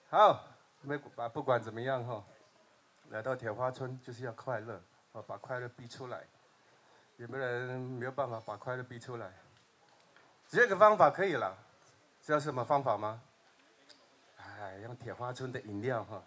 好，不管怎么样哈，来到铁花村就是要快乐，把快乐逼出来。有没有人没有办法把快乐逼出来？只有一个方法可以了，知道什么方法吗？哎，用铁花村的饮料哈。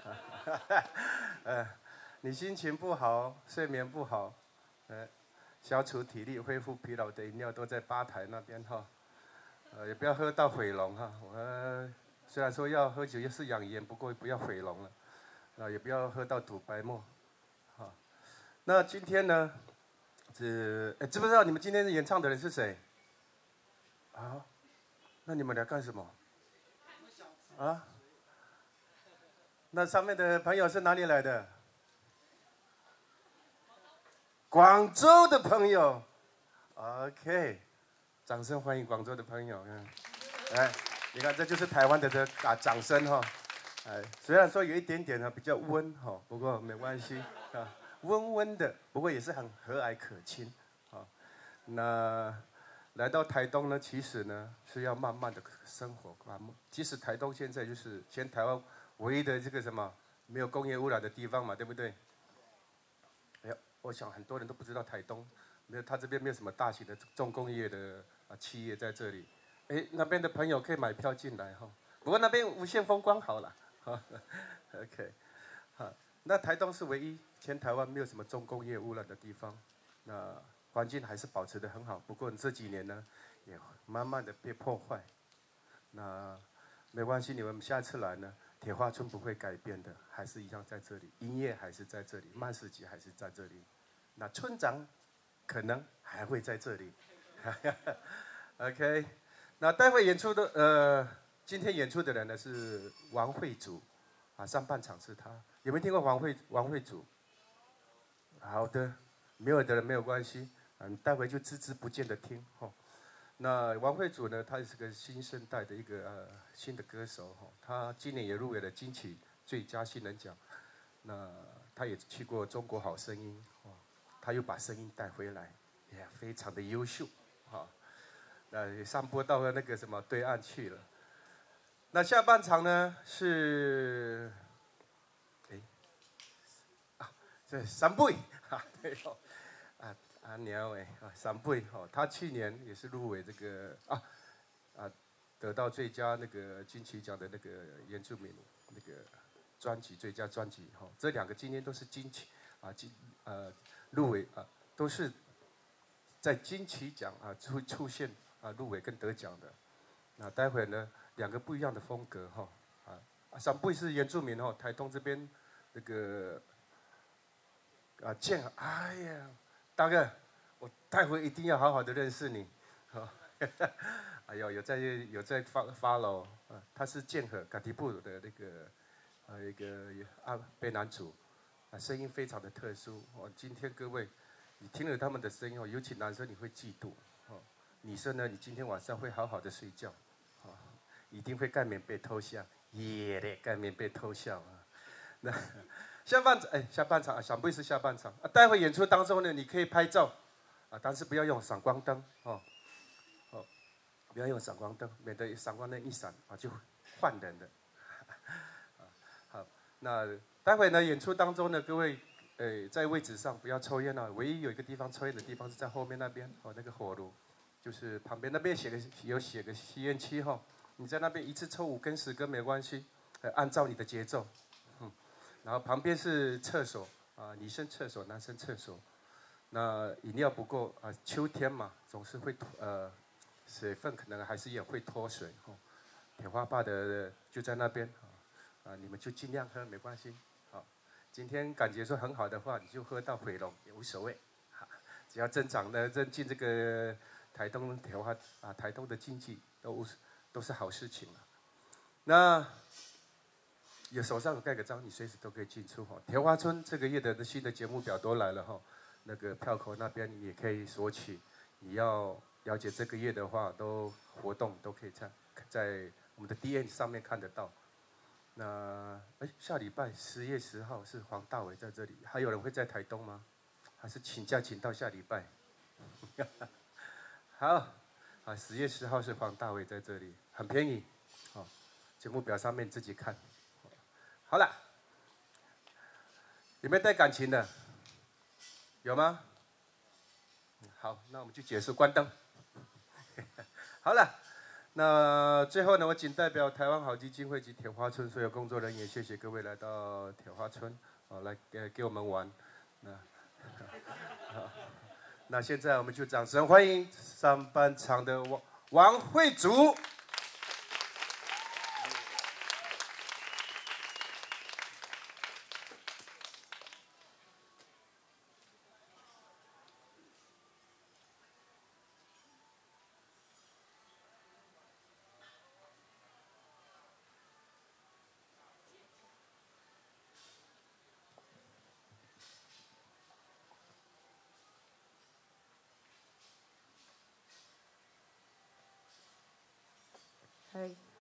你心情不好，睡眠不好，消除体力、恢复疲劳的饮料都在吧台那边哈。也不要喝到毁容哈。虽然说要喝酒也是养颜，不过不要毁容了。也不要喝到赌白沫。好，那今天呢，知不知道你们今天演唱的人是谁？啊？那你们来干什么？啊？那上面的朋友是哪里来的？广州的朋友。OK， 掌声欢迎广州的朋友。你看这就是台湾的掌声哈。虽然说有一点点呢比较温哈，不过没关系啊，温温的，不过也是很和蔼可亲。那来到台东呢，其实呢是要慢慢的生活。其实台东现在就是全台湾唯一的这个什么没有工业污染的地方嘛，对不对？我想很多人都不知道台东他这边没有什么大型的重工业的企业在这里。那边的朋友可以买票进来哈。不过那边无限风光好了。OK， 好，那台东是唯一全台湾没有什么重工业污染的地方。那环境还是保持得很好，不过这几年呢，也慢慢的被破坏。那没关系，你们下次来呢，铁花村不会改变的，还是一样在这里，音乐还是在这里，慢市集还是在这里。那村长可能还会在这里。OK， 那待会演出的今天演出的人呢是王慧祖，上半场是他。有没有听过王慧祖？好的，没有的人没有关系，你待会就孜孜不倦的听哈。那王慧祖呢，他也是个新生代的一个新的歌手哈，他今年也入围了金曲最佳新人奖。那他也去过中国好声音，他又把声音带回来，也非常的优秀哈。也上播到那个什么对岸去了。那下半场呢是，这三倍对哦，阿鸟三倍他去年也是入围这个得到最佳那个金曲奖的那个原住民那个专辑最佳专辑这两个今年都是金曲入围都是在金曲奖出现入围跟得奖的。那待会呢两个不一样的风格三倍是原住民台东这边那个哎呀，大哥，我待会一定要好好的认识你，哎呦，有在follow，他是剑河嘎提布的那个一个卑南族，声音非常的特殊今天各位，你听了他们的声音尤其男生你会嫉妒女生呢，你今天晚上会好好的睡觉一定会盖棉被偷笑，盖棉被偷笑那。下半场想不是下半场待会演出当中呢，你可以拍照但是不要用闪光灯不要用闪光灯，免得闪光灯一闪就换人的。好，那待会呢演出当中呢，各位在位置上不要抽烟唯一有一个地方抽烟的地方是在后面那边那个火炉，就是旁边那边写个吸烟区你在那边一次抽5根10根没关系，按照你的节奏。然后旁边是厕所女生厕所、男生厕所。那饮料不够秋天嘛，总是会水分可能还是也会脱水铁花坝的就在那边你们就尽量喝没关系。今天感觉说很好的话，你就喝到毁容也无所谓，只要增进这个台东铁花台东的经济都是好事情了。那有手上有盖个章，你随时都可以进出铁花村这个月的新的节目表都来了那个票口那边你也可以索取。你要了解这个月的话，活动都可以在我们的 DM 上面看得到。那下礼拜10月10号是黄大炜在这里，还有人会在台东吗？还是请假请到下礼拜？好，10月10号是黄大炜在这里，很便宜节目表上面自己看。好了，有没有带感情的？有吗？好，那我们就结束，关灯。好了，那最后呢，我仅代表台湾好基金会及铁花村所有工作人员，谢谢各位来到铁花村，来给我们玩。那现在我们就掌声欢迎上半场的王慧竹。 嗨。